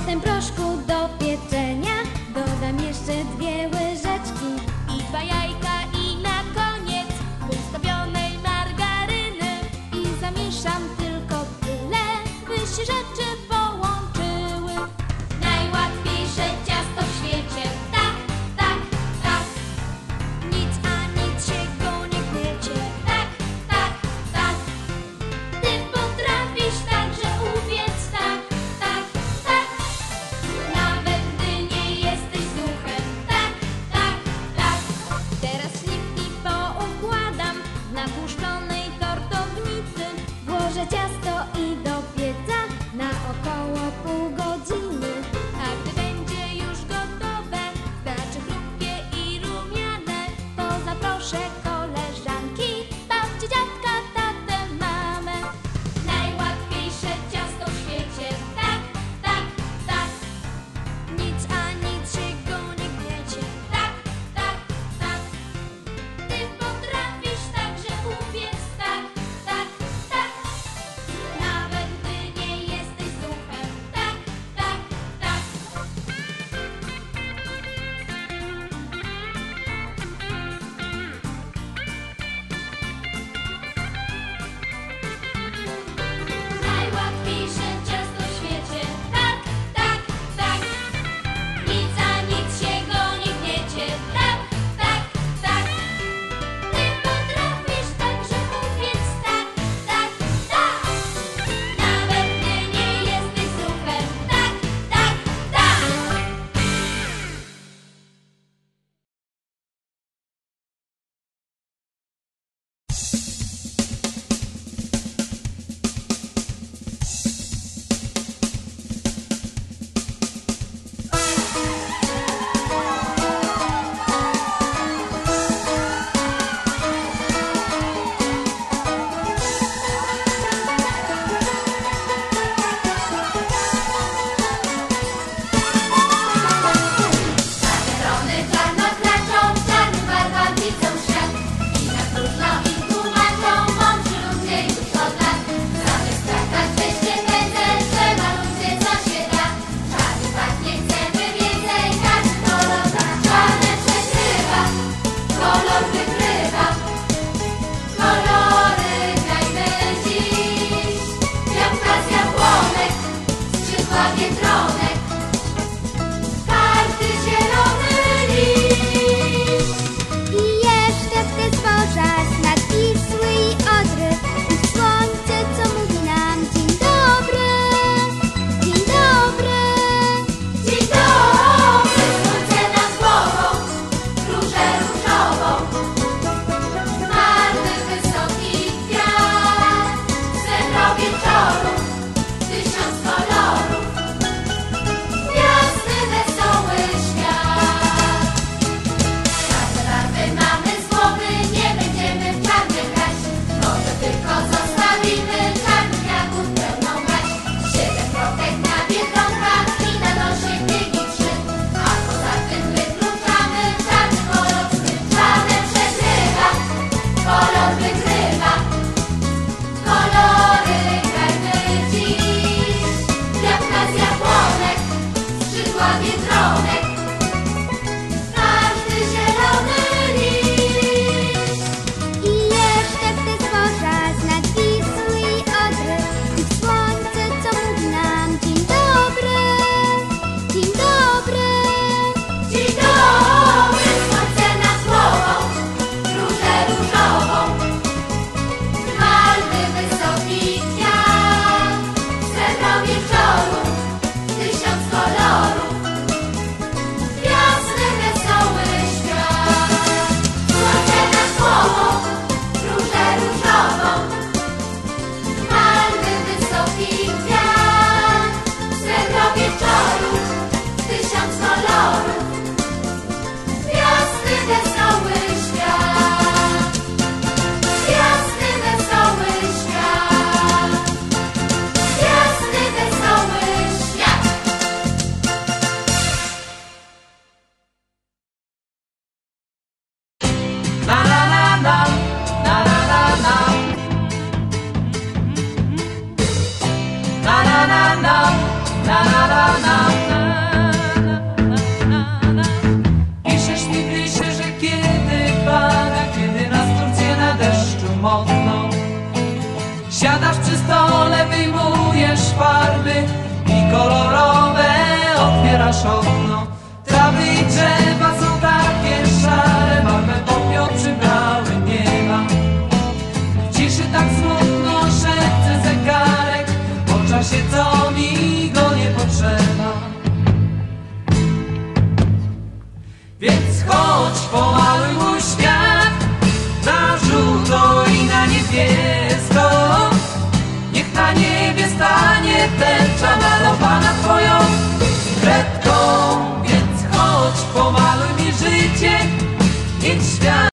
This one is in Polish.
Potem proszku do pieczenia dodam jeszcze 2 łyżeczki I 2 jajka i na koniec roztopionej margaryny. i zamieszam tylko tyle, by się rzeczy połączyły. Najłatwiejsze ciasto w świecie. Tak, tak, tak. Nic, a nic się go nie kniecie. Tak, tak, tak. Ty potrafisz także upiec, tak, tak, tak. czarno. Trawy i drzewa są takie szare, barwę popiół przybrały nieba. W ciszy tak smutno szepce zegarek, po czasie co mi go nie potrzeba. Więc chodź, pomaluj mój świat na żółto i na niebiesko. Niech na niebie stanie tęcza malowana twoją kredką. Więc chodź, pomaluj mi życie, niech świat